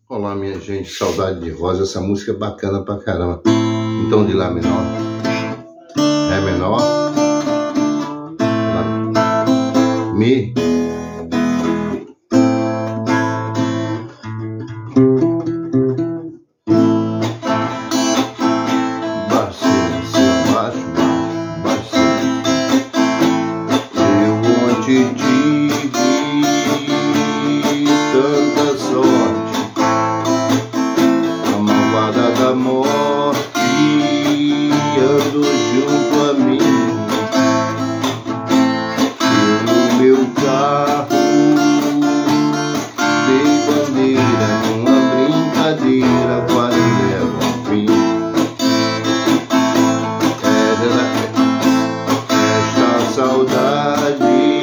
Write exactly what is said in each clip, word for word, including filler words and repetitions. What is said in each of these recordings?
Olá, minha gente, saudade de rosa, essa música é bacana pra caramba. Então, de Lá menor, Ré menor, Lá, Mi, baixo, cima, baixo, baixo, eu ontem tive tanta sorte, da morte ando junto a mim. Eu no meu carro dei bandeira numa brincadeira, quase levo ao fim. Esta saudade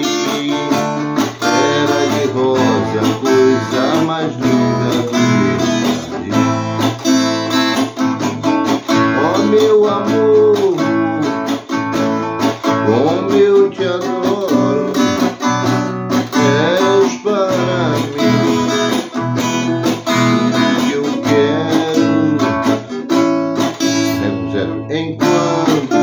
era de rosa, coisa mais linda do meu amor, como eu te adoro, és para mim o que eu quero. Zero, zero. Enquanto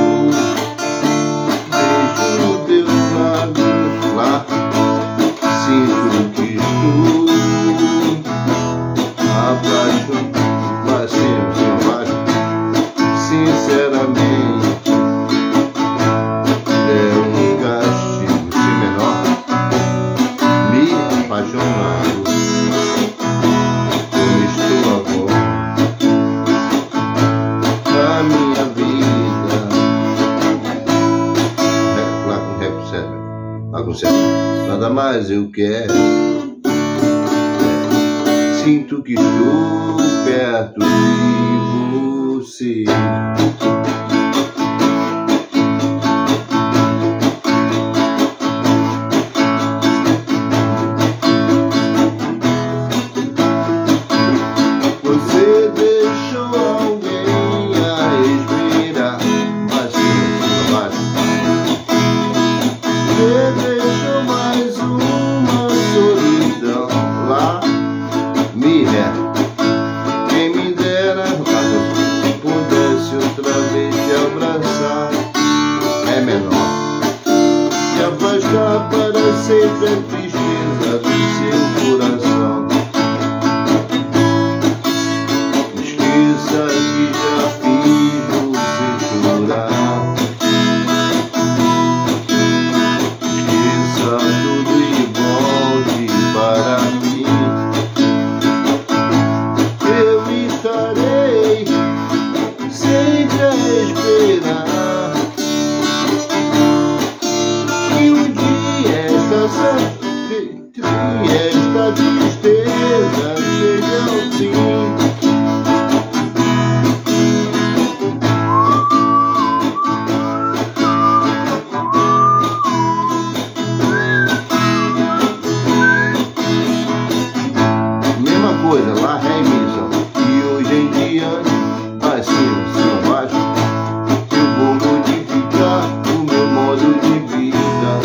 beijo teus lábios lá, sinto que estou apaixonado. Vai ser, se não vai. Sinceramente, é um castigo. Si menor, Mi apaixonado, como estou agora na minha vida. Lá com Ré com Sé, lá com Sé. Nada mais eu quero. Sinto que estou perto de você. Você deixou alguém a respirar, mas mais. Você deixou mais uma solidão lá, Mi, Ré. Quem me dera pudesse outra vez te abraçar, Ré menor, e afastar para sempre a tristeza do seu coração. Esqueça que já fiz você chorar, esqueça tudo e volte para mim. Eu estarei sempre a esperar que um dia esta, esta tristeza chegue ao fim. Mesma coisa, Lá, Ré e Mi, e hoje em diante, vai cima, cima, baixo, eu vou modificar o meu modo de vida.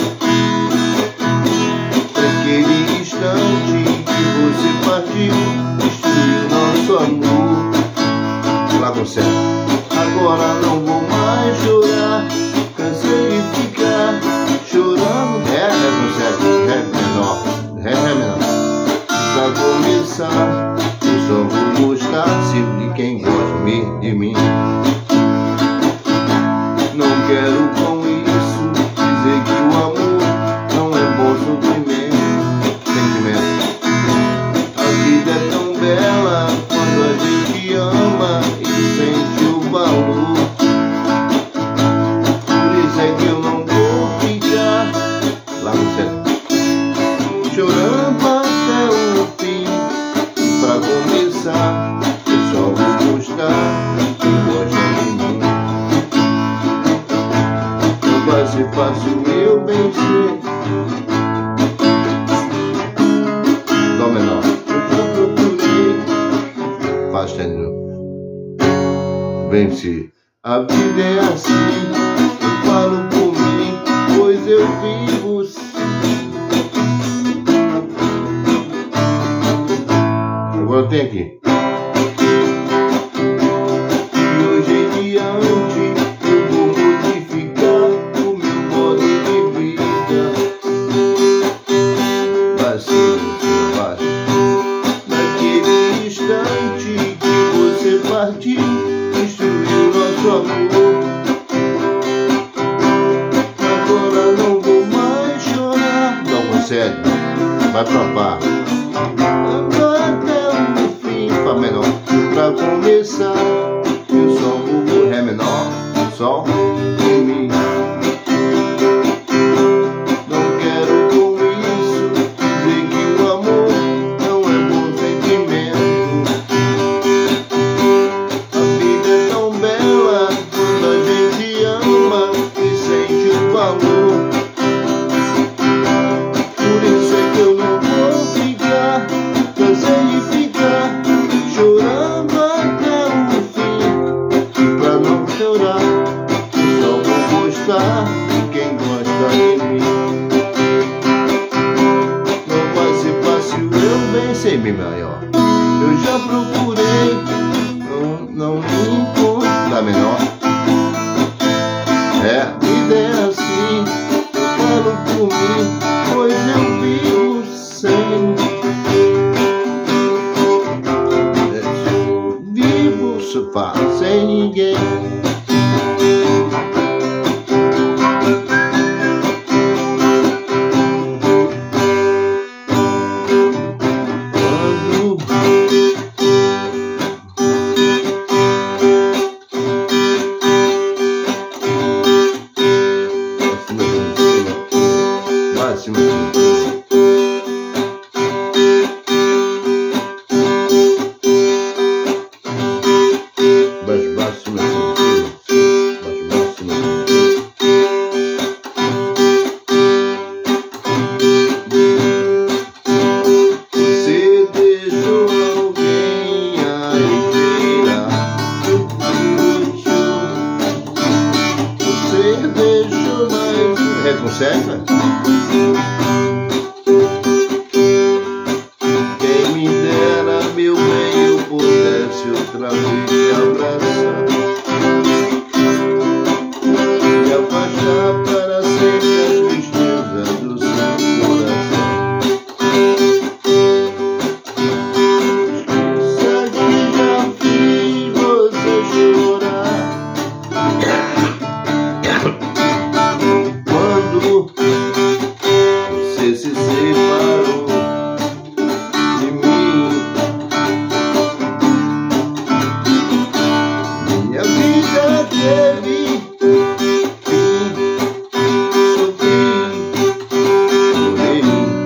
Naquele instante que você partiu, destruiu nosso amor. Lá com Sé. Agora não vou mais chorar, cansei de ficar chorando. Ré, Ré com Sé, Ré menor, Ré, Ré menor. Pra começar, eu só vou mostrar sempre de quem gosta de mim. Não quero com isso dizer que o amor não é bom sofrimento, sentimento. A vida é tão bela quando a gente ama e sente o valor. Por isso é que eu não vou ficar lá no céu chorando até o fim. Pra começar, eu só vou mostrar quem gosta de mim. Não vai ser fácil, eu bem sei. Dó menor, eu já procurei. Faz tendão. Vence. A vida é assim, eu falo por mim, pois eu vivo assim. Pronto, tem aqui. E hoje em diante eu vou modificar o meu modo de vida. Vai ser, vai. Naquele instante que você partiu, destruiu nosso amor. Agora não vou mais chorar. Não consegue, vai pra pá. Fá menor, pra começar, eu só vou Ré menor, Sol e Mi. Não quero com isso dizer que o amor não é bom sentimento. A vida é tão bela quando a gente ama e sente o valor. Por isso é que eu não vou ficar, cansei de ficar chorando até o fim. Pra não chorar, eu só vou gostar de quem gosta de mim. Não vai ser fácil eu vencer Mi maior. Eu já procurei, não, não encontro Lá menor. É, a vida é assim, eu quero por mim, pois eu vivo sem. Sofá sem ninguém. Quando máximo consegue? Quem me dera, meu bem, eu pudesse outra vez te abraçar e afastar para sempre a tristeza do seu coração. Esqueça que já fiz você chorar. Você se separou de mim. Minha vida teve fim. Sofri, chorei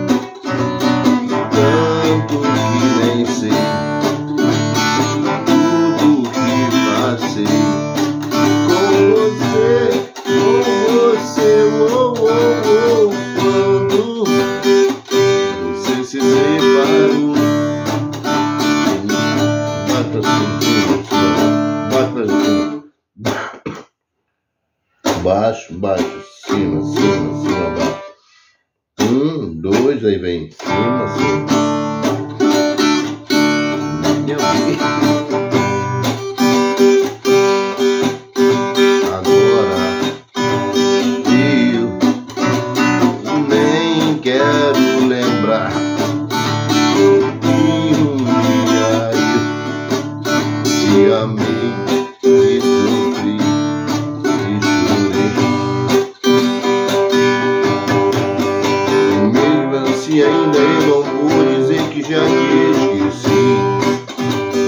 tanto que nem sei tudo que passei com você, com você, oh, oh, oh. Quando você se separou, bata assim, bata assim, baixo, baixo, cima, cima, cima, baixo. Um, dois, aí vem cima, cima. Minha vida. Quero lembrar que um dia eu te amei e sofri e chorei. E mesmo assim ainda eu não vou dizer que já te esqueci.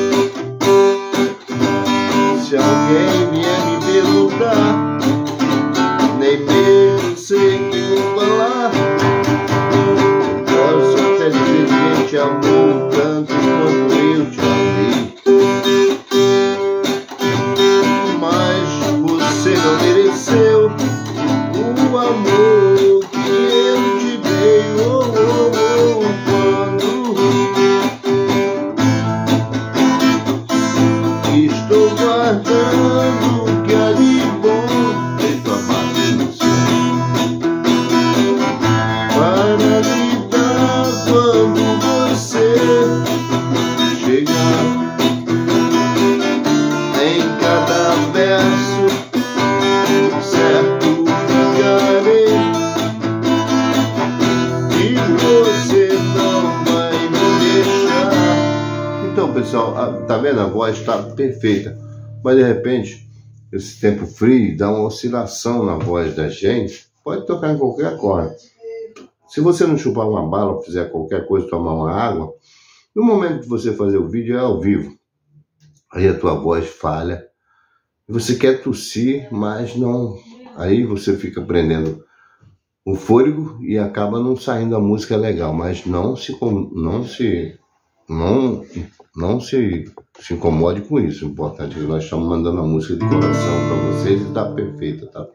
Então, pessoal, a, tá vendo? A voz está perfeita. Mas, de repente, esse tempo frio dá uma oscilação na voz da gente. Pode tocar em qualquer acorde. Se você não chupar uma bala ou fizer qualquer coisa, tomar uma água, no momento de você fazer o vídeo é ao vivo. Aí a tua voz falha. Você quer tossir, mas não... Aí você fica prendendo o fôlego e acaba não saindo a música legal. Mas não se... Não se... Não, não se, se incomode com isso. O importante é que nós estamos mandando a música de coração para vocês e tá perfeita, tá?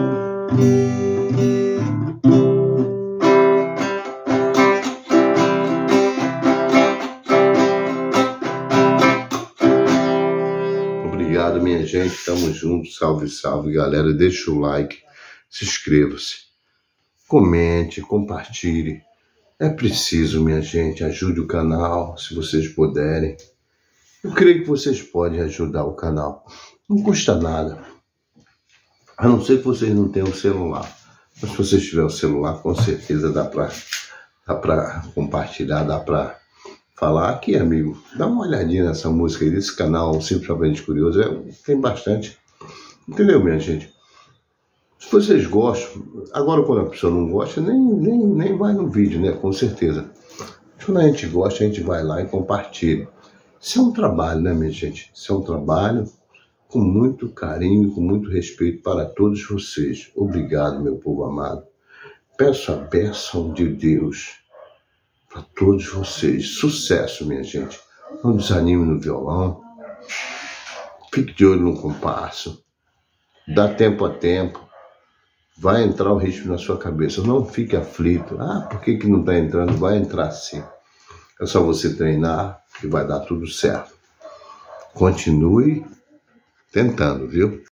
Obrigado, minha gente. Tamo junto. Salve, salve, galera. Deixa o like, se inscreva-se, comente, compartilhe. É preciso, minha gente, ajude o canal, se vocês puderem. Eu creio que vocês podem ajudar o canal. Não custa nada. A não ser que vocês não tenham celular. Mas se vocês tiverem o celular, com certeza dá para dá para compartilhar, dá para falar. Aqui, amigo, dá uma olhadinha nessa música aí, desse canal Simplesmente Curioso. É, tem bastante. Entendeu, minha gente? Se vocês gostam, agora quando a pessoa não gosta, nem, nem, nem vai no vídeo, né? Com certeza. Quando a gente gosta, a gente vai lá e compartilha. Isso é um trabalho, né, minha gente? Isso é um trabalho com muito carinho, com muito respeito para todos vocês. Obrigado, meu povo amado. Peço a bênção de Deus para todos vocês. Sucesso, minha gente. Não desanime no violão. Fique de olho no compasso. Dá tempo a tempo. Vai entrar o ritmo na sua cabeça. Não fique aflito. Ah, por que que não está entrando? Vai entrar sim. É só você treinar que vai dar tudo certo. Continue tentando, viu?